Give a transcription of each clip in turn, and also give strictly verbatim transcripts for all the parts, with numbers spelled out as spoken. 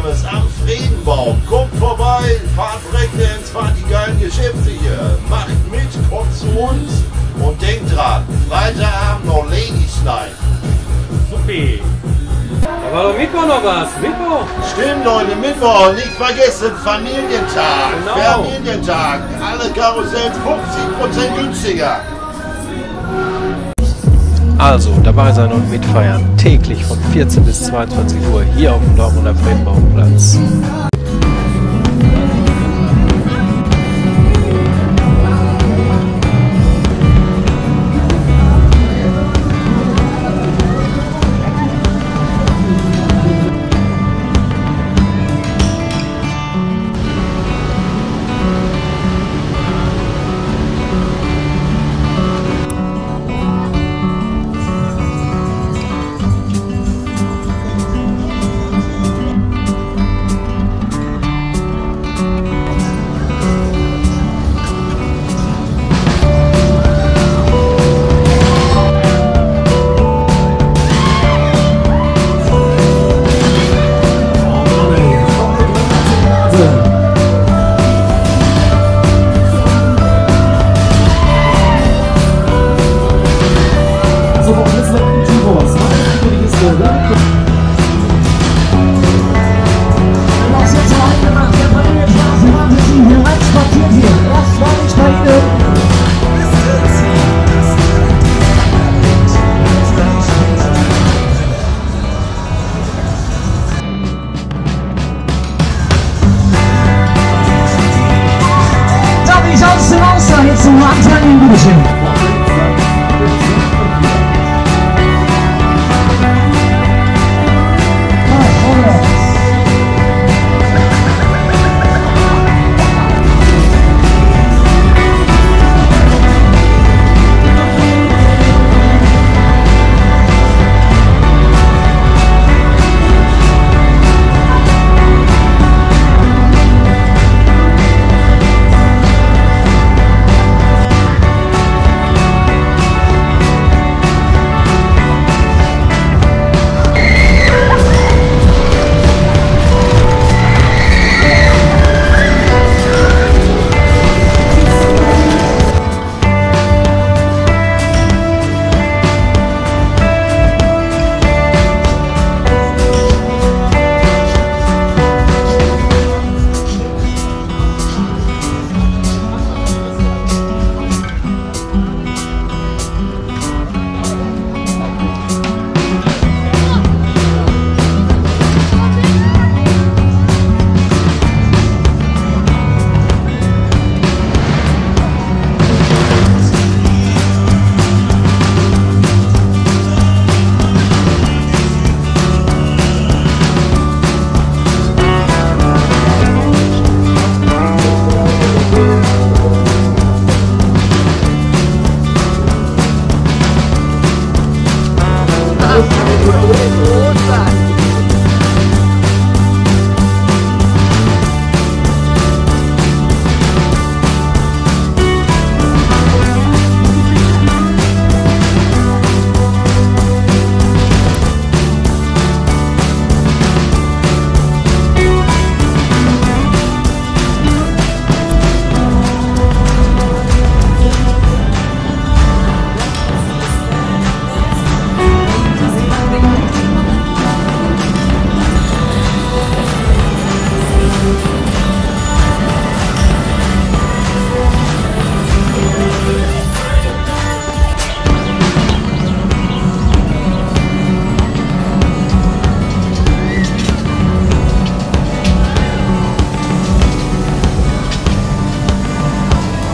Kirmes am Friedenbaum. Kommt vorbei, fahrt Breakdance, fahrt die geilen Geschäfte hier. Macht mit, kommt zu uns und denkt dran, Freitagabend noch Ladies Night. Supi. Da war doch Mittwoch noch was. Mittwoch. Stimmt, Leute, Mittwoch, nicht vergessen, Familientag. Genau. Familientag, alle Karussells fünfzig Prozent günstiger. Also dabei sein und mitfeiern, täglich von vierzehn bis zweiundzwanzig Uhr hier auf dem Dortmunder Friedenbaumplatz. Jetzt zum Anfang, bitteschön.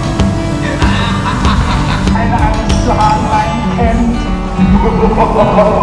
zu haben, ein Camp.